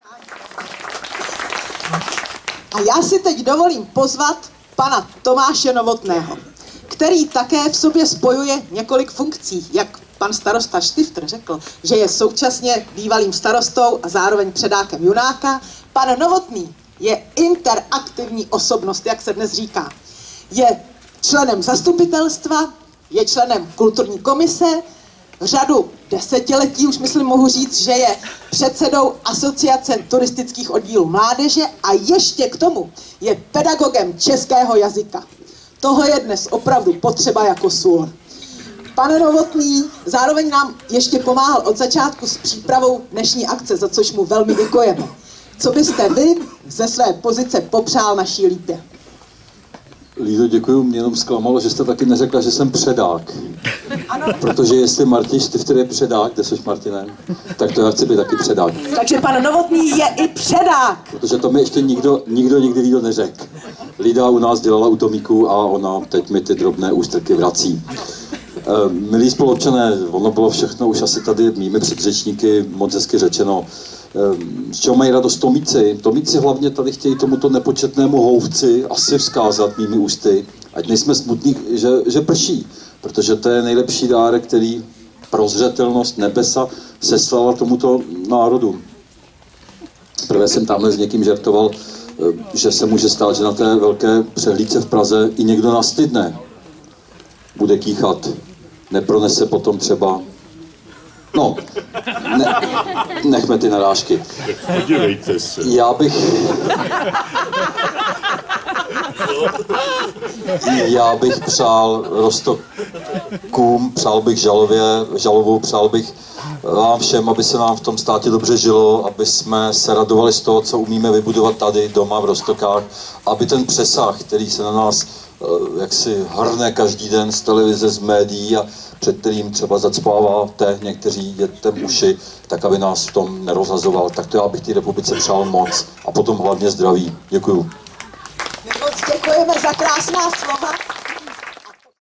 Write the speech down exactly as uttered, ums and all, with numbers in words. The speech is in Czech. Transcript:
A já si teď dovolím pozvat pana Tomáše Novotného, který také v sobě spojuje několik funkcí, jak pan starosta Štifter řekl, že je současně bývalým starostou a zároveň předákem Junáka. Pan Novotný je interaktivní osobnost, jak se dnes říká. Je členem zastupitelstva, je členem kulturní komise, řadu desetiletí, už myslím mohu říct, že je předsedou asociace turistických oddílů mládeže a ještě k tomu je pedagogem českého jazyka. Toho je dnes opravdu potřeba jako sůl. Pane Novotný zároveň nám ještě pomáhal od začátku s přípravou dnešní akce, za což mu velmi děkujeme. Co byste vy ze své pozice popřál naší Lípě? Lído, děkuju, mě jenom zklamalo, že jste taky neřekla, že jsem předák. Ano. Protože jestli Martin Štifter je předák, kde jsi Martinem, tak to já chci být taky předák. Takže pan Novotný je i předák. Protože to mi ještě nikdo, nikdo nikdy Lído neřekl. Lída u nás dělala u Tomíku a ona teď mi ty drobné ústrky vrací. E, milí spoluobčané, ono bylo všechno už asi tady mými předřečníky moc hezky řečeno. Z čeho mají radost Tomíci? Tomíci hlavně tady chtějí tomuto nepočetnému houfci asi vzkázat mými ústy, ať nejsme smutní, že, že prší, protože to je nejlepší dárek, který prozřetelnost nebesa seslala tomuto národu. Prvé jsem tamhle s někým žertoval, že se může stát, že na té velké přehlídce v Praze i někdo nastydne. Bude kýchat, nepronese potom třeba. No, ne, nechme ty narážky. Podívejte se. Já bych... Já bych přál Roztokům, přál bych Žalově, Žalovu, přál bych vám všem, aby se nám v tom státě dobře žilo, aby jsme se radovali z toho, co umíme vybudovat tady doma v Roztokách, aby ten přesah, který se na nás jaksi hrne každý den z televize, z médií a před kterým třeba zacpáváte někteří dětem uši, tak aby nás v tom nerozhazoval. Tak to já bych té republice přál moc. A potom hlavně zdraví. Děkuju. My moc děkujeme za krásná slova.